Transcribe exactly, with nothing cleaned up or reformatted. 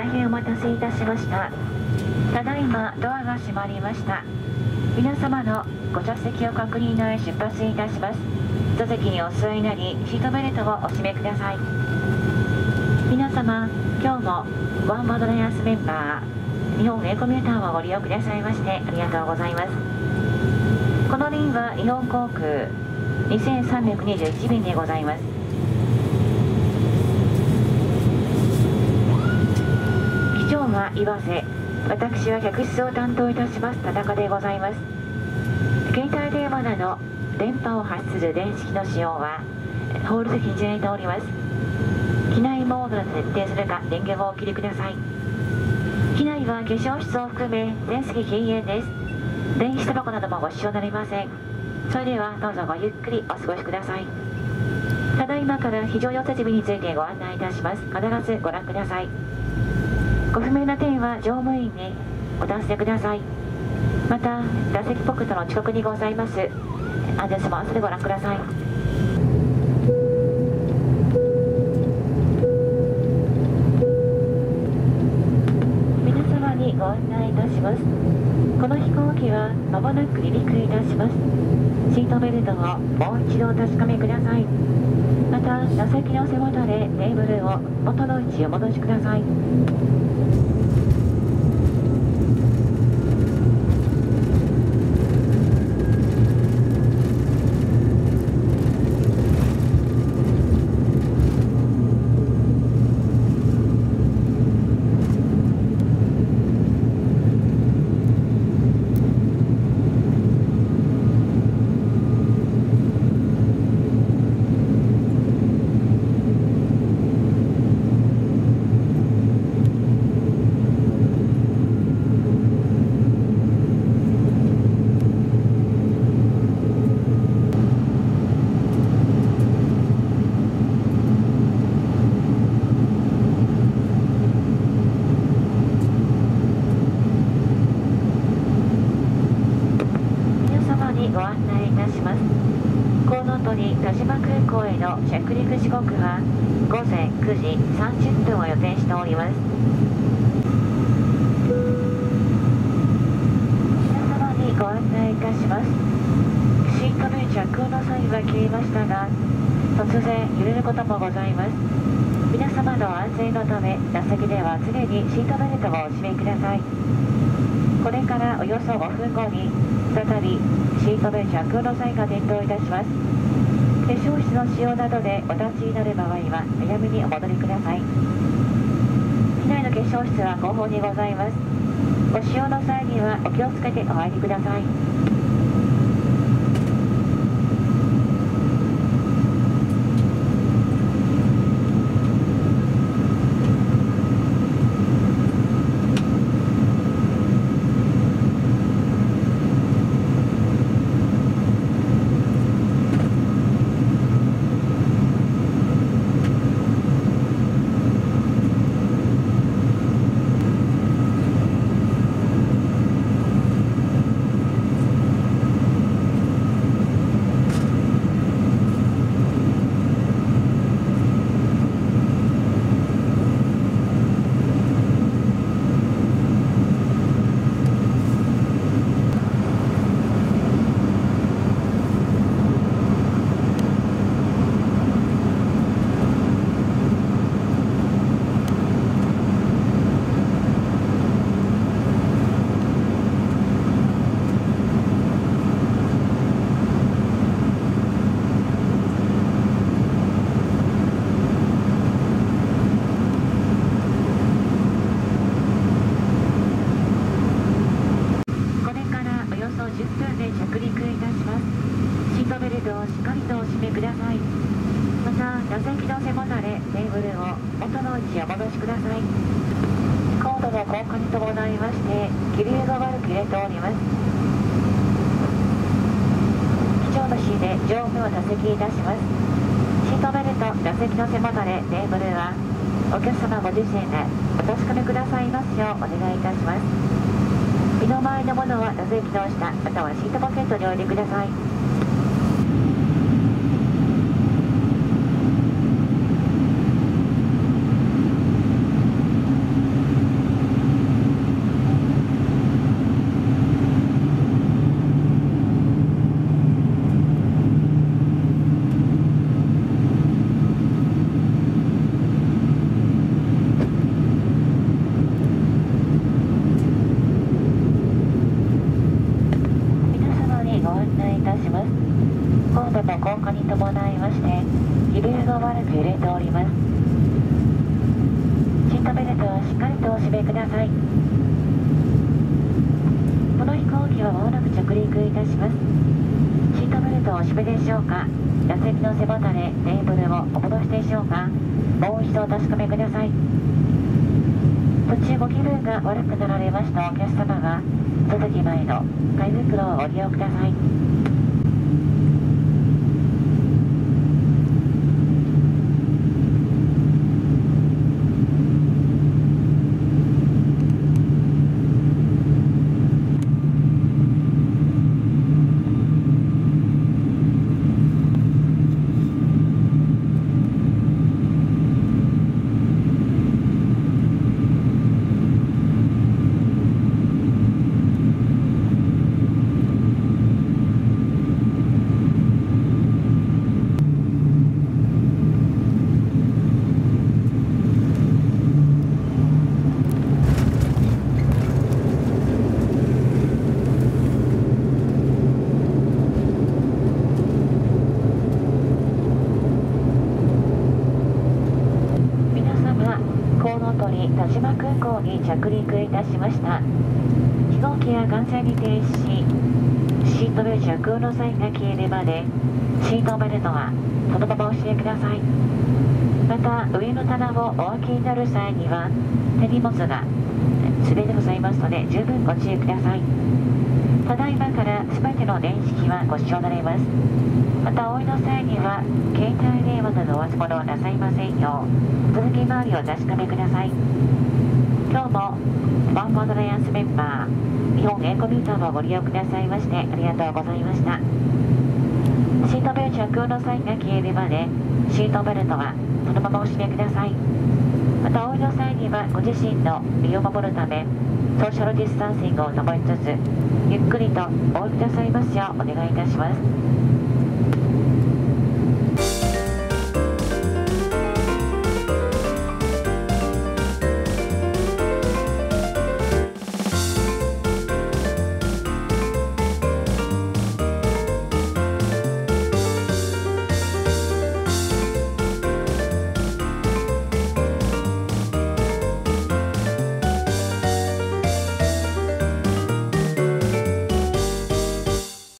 大変お待たせいたしました。ただいまドアが閉まりました。皆様のご着席を確認の上出発いたします。座席にお座りになり、シートベルトをお締めください。皆様、今日もワンワードライアンスメンバー日本エコミューターをご利用くださいましてありがとうございます。この便は日本航空にせんさんびゃくにじゅういち便でございます。機長は岩瀬、私は客室を担当いたします田中でございます。携帯電話など電波を発する電子機の使用は法律禁じられております。機内モードで設定するか電源をお切りください。機内は化粧室を含め全席禁煙です。電子タバコなどもご使用になりません。それではどうぞごゆっくりお過ごしください。ただいまから非常用設備についてご案内いたします。必ずご覧ください。ご不明な点は乗務員にお尋ねください。また座席ポケットの近くにございます安全スマートでご覧ください。皆様にご案内いたします。この飛行機はまもなく離陸いたします。シートベルトをもう一度お確かめください。また座席の背もたれテーブルを元の位置へお戻しください。ご案内いたします。コウノトリ田島空港への着陸時刻はごぜんくじさんじゅっぷんを予定しております。皆様にご案内いたします。シートベルト着用の際は切りましたが突然揺れることもございます。皆様の安全のため座席では常にシートベルトをお締めください。これからおよそごふんごに再びシートベルト着用の際が点灯いたします。化粧室の使用などでお立ちになる場合は早めにお戻りください。機内の化粧室は後方にございます。ご使用の際にはお気をつけてお入りください。座席の背もたれ、テーブルを元の位置へお戻しください。高度の降下に伴いまして、気流が悪く揺れております。機長の指示で乗務を座席いたします。シートベルト、座席の背もたれ、テーブルは、お客様ご自身でお確かめくださいますようお願いいたします。身の回りのものは座席の下、またはシートポケットにお入れください。 閉めください。この飛行機はまもなく着陸いたします。シートベルトをお締めでしょうか。座席の背もたれ、テーブルをお戻しでしょうか。もう一度お確かめください。途中ご気分が悪くなられましたお客様は、続き前の紙袋をご利用ください。田島空港に着陸いたしました。飛行機は完全に停止し、シートベルト着用の際が消えるまでシートベルトはそのままお締めください。また上の棚をお開けになる際には手荷物が滑りでございますので十分ご注意ください。ただいまから全ての電子機はご使用になれます。またお降りの際には携帯電話などお預物をなさいませんよう続き回りをお確かめください。今日もワンワードライアンスメンバー日本エコミーターをご利用くださいましてありがとうございました。シートベルト着用の際が消えるまでシートベルトはそのままお締めください。またお降りの際にはご自身の身を守るためソーシャルディスタンシングを保ちつつゆっくりとお降りくださいますようお願いいたします。